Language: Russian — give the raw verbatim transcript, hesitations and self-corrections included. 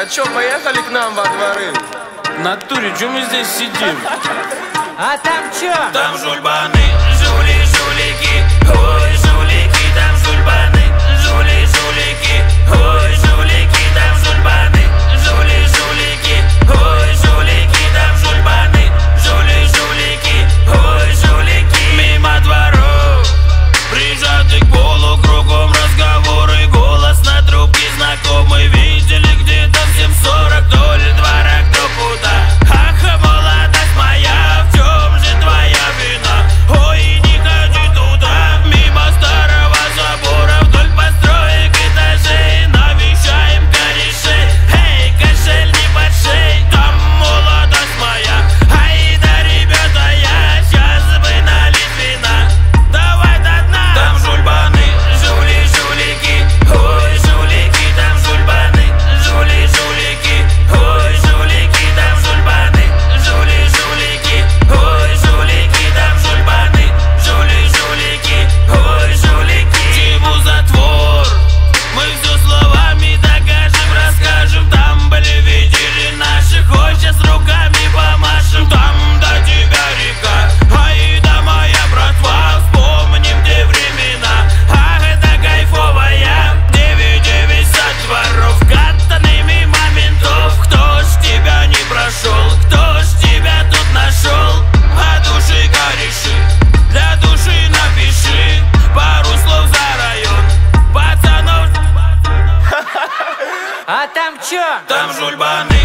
А чё, поехали к нам во дворы? В натуре, чё мы здесь сидим? А там чё? Там жульбаны, жули, жулики, ой, жулики, там жульбаны, жули, жулики, ой, жулики, там жульбаны, жули, жулики, ой, жулики, там жульбаны, жули, жулики, ой, жулики. Мимо дворов, прижаты к полу, кругом разговоры, голос на трубке знакомый. Видели где-то в семь сорок, то ли двора, кто куда. Ах, молодость моя, в чем же твоя вина? Ой, не ходи туда, мимо старого забора, вдоль построек этажей, навещаем корешей. Эй, кошель не под шей, там молодость моя. Ай да, ребята, я сейчас бы налить вина. Давай до дна. Там жульбаны, жули, жулики, ой, жулики, там жульбаны, жули, жулики, ой, жулики, там жульбаны, жули, жулики, ой, жулики, там жульбаны, жули, жулики, ой, жулики. Чему затвор? Мы все словами докажем, расскажем. Там были, видели наших, ой, сейчас руками помашем. Там до тебя река, ай да, моя братва, вспомним те времена. Ах, это кайфовая, девять девятьдесят дворов, катанными моментов. Кто ж тебя не прошел, кто ж тебя тут нашел? А души кореши, для души напиши пару слов за район пацанов. А там чё? Там жульбаны,